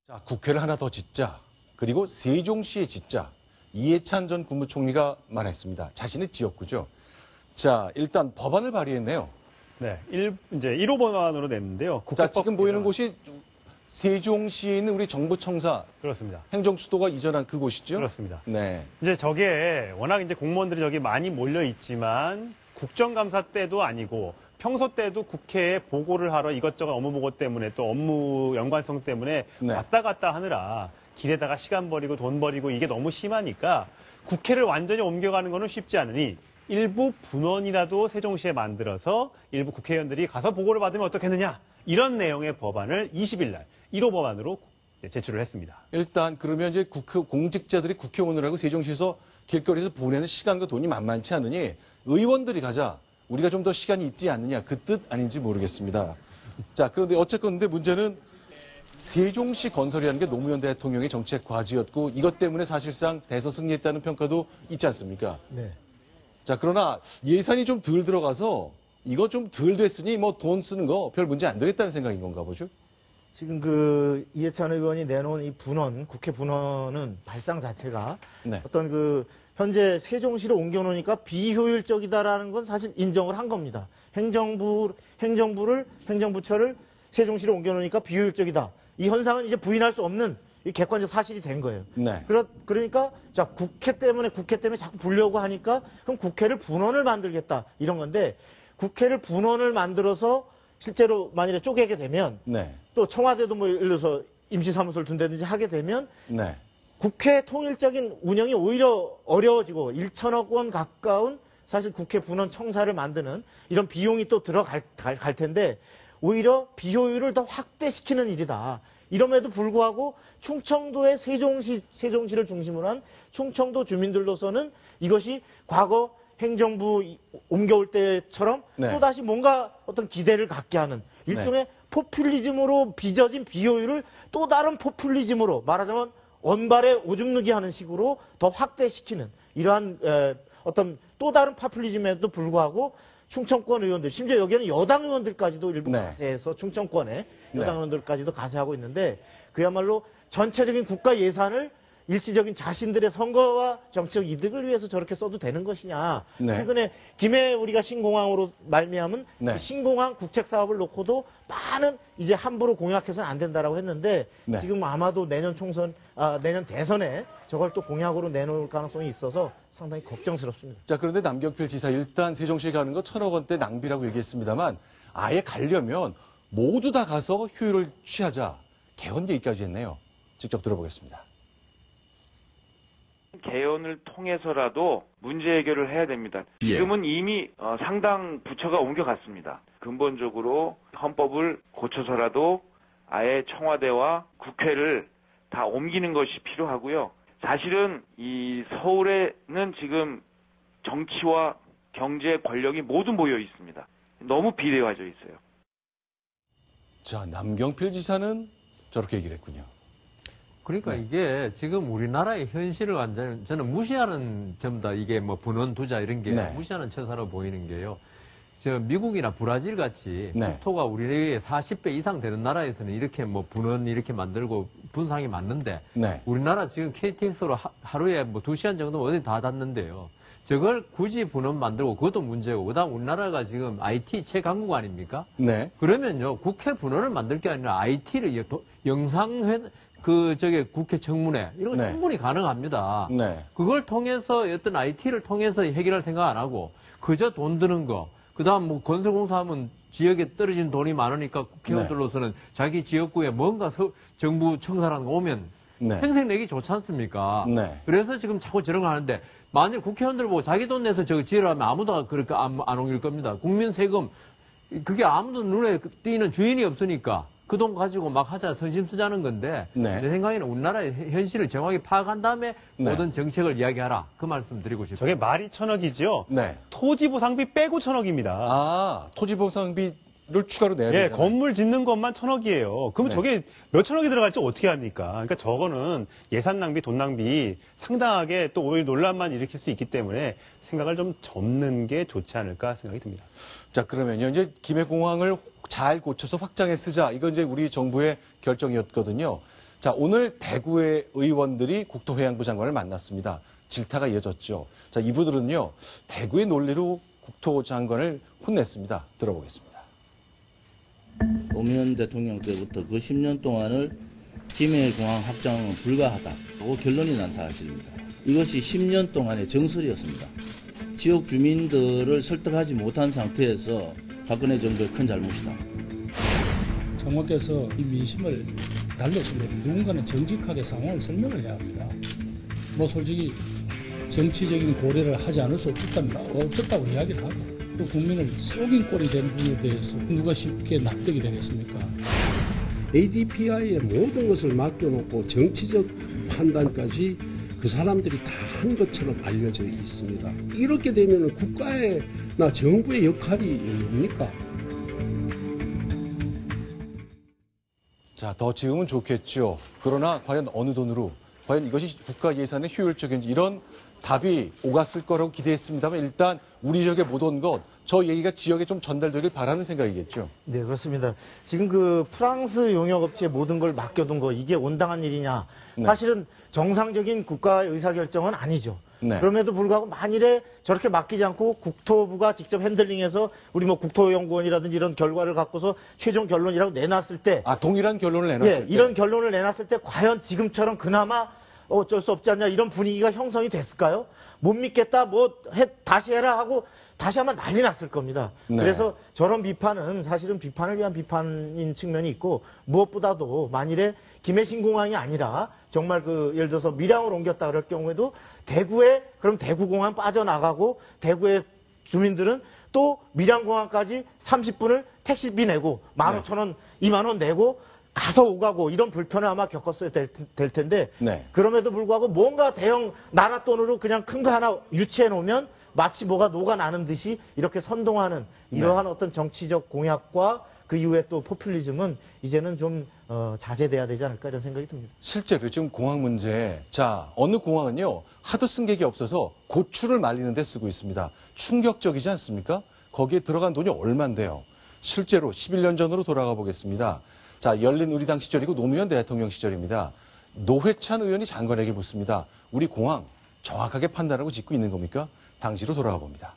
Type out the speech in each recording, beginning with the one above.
자, 국회를 하나 더 짓자. 그리고 세종시에 짓자. 이해찬 전 국무총리가 말했습니다. 자신의 지역구죠. 자, 일단 법안을 발의했네요. 네, 이제 1호 법안으로 냈는데요. 자, 지금 보이는 곳이 세종시에 있는 우리 정부청사. 그렇습니다. 행정수도가 이전한 그곳이죠? 그렇습니다. 네. 이제 저게 워낙 이제 공무원들이 저기 많이 몰려 있지만 국정감사 때도 아니고 평소 때도 국회에 보고를 하러 이것저것 업무 보고 때문에 또 업무 연관성 때문에 네. 왔다 갔다 하느라 길에다가 시간 버리고 돈 버리고 이게 너무 심하니까 국회를 완전히 옮겨가는 거는 쉽지 않으니 일부 분원이라도 세종시에 만들어서 일부 국회의원들이 가서 보고를 받으면 어떻겠느냐 이런 내용의 법안을 20일 날 1호 법안으로 제출을 했습니다. 일단 그러면 이제 공직자들이 국회 오느라고 세종시에서 길거리에서 보내는 시간과 돈이 만만치 않으니 의원들이 가자. 우리가 좀 더 시간이 있지 않느냐. 그 뜻 아닌지 모르겠습니다. 자, 그런데 어쨌건 근데 문제는 세종시 건설이라는 게 노무현 대통령의 정책 과제였고 이것 때문에 사실상 대선 승리했다는 평가도 있지 않습니까? 네. 자, 그러나 예산이 좀 덜 들어가서 이거 좀 덜 됐으니 뭐 돈 쓰는 거 별 문제 안 되겠다는 생각인 건가 보죠? 지금 그 이해찬 의원이 내놓은 이 분원, 국회 분원은 발상 자체가 네. 어떤 그 현재 세종시로 옮겨놓으니까 비효율적이다라는 건 사실 인정을 한 겁니다. 행정부처를 세종시로 옮겨놓으니까 비효율적이다. 이 현상은 이제 부인할 수 없는 이 객관적 사실이 된 거예요. 네. 그러니까 자 국회 때문에 자꾸 불려고 하니까 그럼 국회를 분원을 만들겠다 이런 건데 국회를 분원을 만들어서 실제로 만일에 쪼개게 되면 네. 또 청와대도 뭐 예를 들어서 임시사무소를 둔다든지 하게 되면 네. 국회 통일적인 운영이 오히려 어려워지고 1천억 원 가까운 사실 국회 분원 청사를 만드는 이런 비용이 또 들어갈 텐데 오히려 비효율을 더 확대시키는 일이다. 이럼에도 불구하고 충청도의 세종시를 중심으로 한 충청도 주민들로서는 이것이 과거 행정부 옮겨올 때처럼 네. 또다시 뭔가 어떤 기대를 갖게 하는 일종의 포퓰리즘으로 빚어진 비효율을 또 다른 포퓰리즘으로 말하자면 원발에 오줌 누기 하는 식으로 더 확대시키는 이러한 어떤 또 다른 포퓰리즘에도 불구하고 충청권 의원들, 심지어 여기에는 여당 의원들까지도 일부 네. 가세해서 충청권에 네. 여당 의원들까지도 가세하고 있는데 그야말로 전체적인 국가 예산을 일시적인 자신들의 선거와 정치적 이득을 위해서 저렇게 써도 되는 것이냐. 네. 최근에 김해 우리가 신공항으로 말미암은 네. 그 신공항 국책 사업을 놓고도 많은 이제 함부로 공약해서는 안 된다라고 했는데 네. 지금 아마도 내년 대선에 저걸 또 공약으로 내놓을 가능성이 있어서 상당히 걱정스럽습니다. 자, 그런데 남경필 지사 일단 세종시에 가는 거 1,000억 원대 낭비라고 얘기했습니다만 아예 가려면 모두 다 가서 효율을 취하자. 개헌 얘기까지 했네요. 직접 들어보겠습니다. 개헌을 통해서라도 문제 해결을 해야 됩니다. 지금은 이미 상당 부처가 옮겨갔습니다. 근본적으로 헌법을 고쳐서라도 아예 청와대와 국회를 다 옮기는 것이 필요하고요. 사실은 이 서울에는 지금 정치와 경제 권력이 모두 모여 있습니다. 너무 비대화져 있어요. 자, 남경필 지사는 저렇게 얘기를 했군요. 그러니까 네. 이게 지금 우리나라의 현실을 완전히 저는 무시하는 전부 다 이게 뭐 분원 투자 이런 게 네. 무시하는 처사로 보이는 게요. 저 미국이나 브라질 같이 네. 국토가 우리의 40배 이상 되는 나라에서는 이렇게 뭐 분원 이렇게 만들고 분상이 맞는데 네. 우리나라 지금 KTX로 하루에 뭐 2시간 정도 어디 다 닿는데요. 저걸 굳이 분원 만들고 그것도 문제고 그다음 우리나라가 지금 IT 최강국 아닙니까? 네. 그러면요 국회 분원을 만들 게 아니라 IT를 영상회 국회 청문회 이런 거 네. 충분히 가능합니다. 네. 그걸 통해서 어떤 IT를 통해서 해결할 생각 안 하고 그저 돈 드는 거. 그다음 뭐 건설공사하면 지역에 떨어진 돈이 많으니까 국회의원들로서는 자기 지역구에 뭔가 정부 청사라는 거 오면 네. 평생 내기 좋지 않습니까? 네. 그래서 지금 자꾸 저런 거 하는데 만일 국회의원들 보고 자기 돈 내서 저거 지으라면 아무도 그렇게 안 옮길 겁니다. 국민 세금 그게 아무도 눈에 띄는 주인이 없으니까 그 돈 가지고 막 하자 선심 쓰자는 건데 네. 제 생각에는 우리나라의 현실을 정확히 파악한 다음에 네. 모든 정책을 이야기하라 그 말씀 드리고 싶습니다. 저게 말이 1,000억이죠. 네. 토지보상비 빼고 1,000억입니다. 아, 토지보상비를 추가로 내야 예, 되잖아요. 건물 짓는 것만 1,000억이에요. 그럼 네. 저게 몇 천억이 들어갈지 어떻게 합니까? 그러니까 저거는 예산 낭비, 돈 낭비 상당하게 또 오히려 논란만 일으킬 수 있기 때문에 생각을 좀 접는 게 좋지 않을까 생각이 듭니다. 자, 그러면요. 이제 김해공항을 잘 고쳐서 확장해 쓰자. 이건 이제 우리 정부의 결정이었거든요. 자, 오늘 대구의 의원들이 국토해양부 장관을 만났습니다. 질타가 이어졌죠. 자, 이분들은요, 대구의 논리로 국토장관을 혼냈습니다. 들어보겠습니다. 노무현 대통령 때부터 그 10년 동안을 김해공항 확장은 불가하다고 결론이 난 사실입니다. 이것이 10년 동안의 정설이었습니다. 지역 주민들을 설득하지 못한 상태에서 박근혜 정부의 큰 잘못이다. 장관께서 이 민심을 달래시면 누군가는 정직하게 상황을 설명을 해야 합니다. 뭐 솔직히 정치적인 고려를 하지 않을 수 없었다고 이야기를 하고 또 국민을 속인 꼴이 된 부분에 대해서 누가 쉽게 납득이 되겠습니까? ADPI에 모든 것을 맡겨놓고 정치적 판단까지 그 사람들이 다 한 것처럼 알려져 있습니다. 이렇게 되면 국가나 정부의 역할이 뭡니까? 자, 더 지으면 좋겠죠. 그러나 과연 어느 돈으로, 과연 이것이 국가 예산의 효율적인지 이런 답이 오갔을 거라고 기대했습니다만 일단 우리 지역에 못 온 것, 저 얘기가 지역에 좀 전달되길 바라는 생각이겠죠. 네, 그렇습니다. 지금 그 프랑스 용역업체에 모든 걸 맡겨둔 거 이게 온당한 일이냐? 네. 사실은 정상적인 국가 의사결정은 아니죠. 네. 그럼에도 불구하고 만일에 저렇게 맡기지 않고 국토부가 직접 핸들링해서 우리 뭐 국토연구원이라든지 이런 결과를 갖고서 최종 결론이라고 내놨을 때, 아, 동일한 결론을 내놨을 예, 때. 이런 결론을 내놨을 때 과연 지금처럼 그나마 어쩔 수 없지 않냐 이런 분위기가 형성이 됐을까요? 못 믿겠다, 다시 해라 하고 다시 하면 난리 났을 겁니다. 네. 그래서 저런 비판은 사실은 비판을 위한 비판인 측면이 있고 무엇보다도 만일에 김해신공항이 아니라 정말 예를 들어서 밀양을 옮겼다 그럴 경우에도 그럼 대구공항 빠져나가고 대구의 주민들은 또 밀양공항까지 30분을 택시비 내고 15,000원, 2만원 내고 가서 오가고 이런 불편을 아마 겪었어야 될 텐데 네. 그럼에도 불구하고 뭔가 대형 나라 돈으로 그냥 큰 거 하나 유치해 놓으면 마치 뭐가 녹아나는 듯이 이렇게 선동하는 이러한 어떤 정치적 공약과 그 이후에 또 포퓰리즘은 이제는 좀 자제돼야 되지 않을까 이런 생각이 듭니다. 실제로 지금 공항 문제, 자, 어느 공항은요, 하도 승객이 없어서 고추를 말리는 데 쓰고 있습니다. 충격적이지 않습니까? 거기에 들어간 돈이 얼만데요. 실제로 11년 전으로 돌아가 보겠습니다. 자, 열린우리당 시절이고 노무현 대통령 시절입니다. 노회찬 의원이 장관에게 묻습니다. 우리 공항 정확하게 판단하고 짓고 있는 겁니까? 당시로 돌아가 봅니다.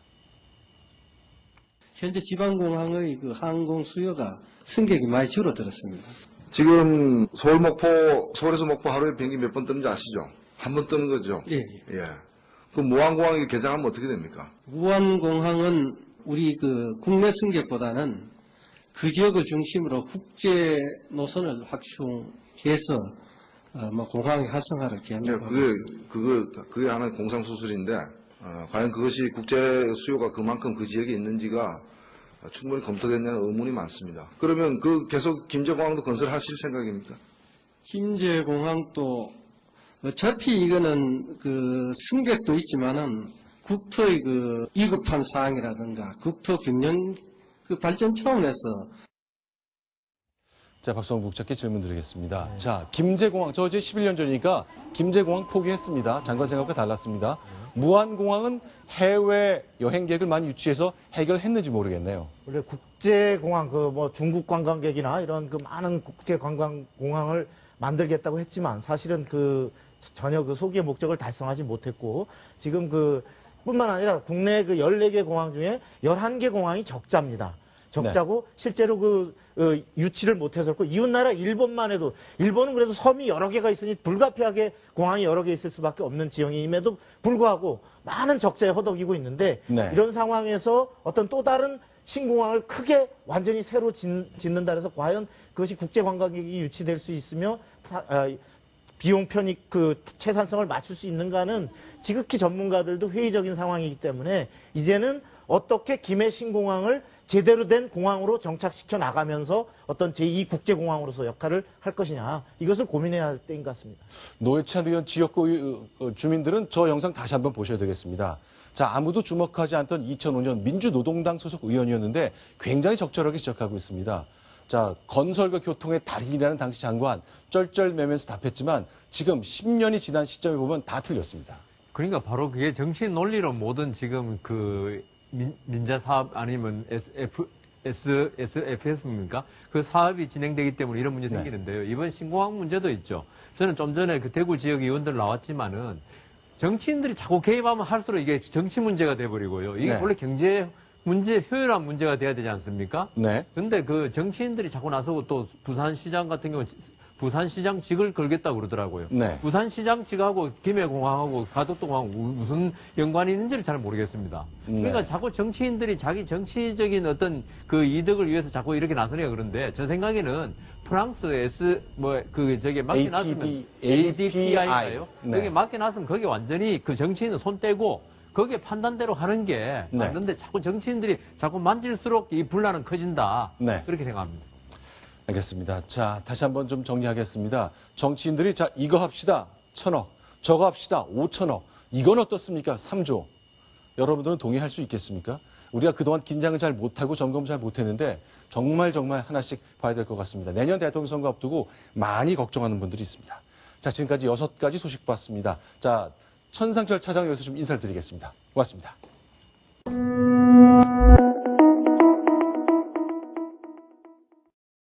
현재 지방공항의 그 항공 수요가 승객이 많이 줄어들었습니다. 지금 서울에서 목포 하루에 비행기 몇 번 뜨는지 아시죠? 한 번 뜨는 거죠? 예. 예. 그럼 무안공항이 개장하면 어떻게 됩니까? 무안공항은 우리 국내 승객보다는 그 지역을 중심으로 국제 노선을 확충해서 공항의 활성화를 계획하고 있습니다. 그게 하나의 공상수술인데 과연 그것이 국제 수요가 그만큼 그 지역에 있는지가 충분히 검토됐냐는 의문이 많습니다. 그러면 계속 김제공항도 건설하실 생각입니까? 김제공항도 어차피 이거는 승객도 있지만은 국토의 위급한 사항이라든가 국토 균형 발전 차원에서. 자, 박성훈 국장께 질문 드리겠습니다. 네. 자, 김제공항, 저 이제 11년 전이니까 김제공항 포기했습니다. 장관 생각과 달랐습니다. 무안공항은 해외 여행객을 많이 유치해서 해결했는지 모르겠네요. 원래 국제공항, 중국 관광객이나 이런 많은 국제 관광공항을 만들겠다고 했지만 사실은 전혀 소기의 목적을 달성하지 못했고 지금 뿐만 아니라 국내 14개 공항 중에 11개 공항이 적자입니다. 적자고 네. 실제로 유치를 못해서고 이웃나라 일본만 해도 일본은 그래도 섬이 여러 개가 있으니 불가피하게 공항이 여러 개 있을 수밖에 없는 지형임에도 불구하고 많은 적자에 허덕이고 있는데 네. 이런 상황에서 어떤 또 다른 신공항을 크게 완전히 새로 짓는다 해서 과연 그것이 국제관광객이 유치될 수 있으며 비용 편익 채산성을 맞출 수 있는가는 지극히 전문가들도 회의적인 상황이기 때문에 이제는 어떻게 김해 신공항을 제대로 된 공항으로 정착시켜 나가면서 어떤 제2국제공항으로서 역할을 할 것이냐 이것을 고민해야 할 때인 것 같습니다. 노회찬 의원 지역구 주민들은 저 영상 다시 한번 보셔야 되겠습니다. 자, 아무도 주목하지 않던 2005년 민주노동당 소속 의원이었는데 굉장히 적절하게 지적하고 있습니다. 자, 건설과 교통의 달인이라는 당시 장관 쩔쩔매면서 답했지만 지금 10년이 지난 시점에 보면 다 틀렸습니다. 그러니까 바로 그게 정치 논리로 모든 지금 민자 사업 아니면 SFS입니까? 그 사업이 진행되기 때문에 이런 문제 생기는데요. 이번 신공항 문제도 있죠. 저는 좀 전에 그 대구 지역 의원들 나왔지만은 정치인들이 자꾸 개입하면 할수록 이게 정치 문제가 돼버리고요. 이게 원래 경제 문제, 효율한 문제가 돼야 되지 않습니까? 네. 근데 그 정치인들이 자꾸 나서고 또 부산시장 같은 경우 부산시장 직을 걸겠다고 그러더라고요. 네. 부산시장 직하고 김해공항하고 가덕도공항 무슨 연관이 있는지를 잘 모르겠습니다. 그러니까 자꾸 정치인들이 자기 정치적인 어떤 그 이득을 위해서 자꾸 이렇게 나서니까 그런데 제 생각에는 프랑스 저기 맡겨놨으면 ADPI인가요? 네. 여기 맡겨놨으면 거기 완전히 그 정치인은 손 떼고 거기에 판단대로 하는 게 맞는데 자꾸 정치인들이 자꾸 만질수록 이 분란은 커진다. 그렇게 생각합니다. 알겠습니다. 자, 다시 한번 좀 정리하겠습니다. 정치인들이 자, 이거 합시다. 1,000억. 저거 합시다. 5,000억. 이건 어떻습니까? 3조. 여러분들은 동의할 수 있겠습니까? 우리가 그동안 긴장을 잘 못하고 점검을 잘 못했는데 정말 하나씩 봐야 될 것 같습니다. 내년 대통령 선거 앞두고 많이 걱정하는 분들이 있습니다. 자, 지금까지 6가지 소식 봤습니다. 자, 천상철 차장 여기서 좀 인사를 드리겠습니다. 고맙습니다.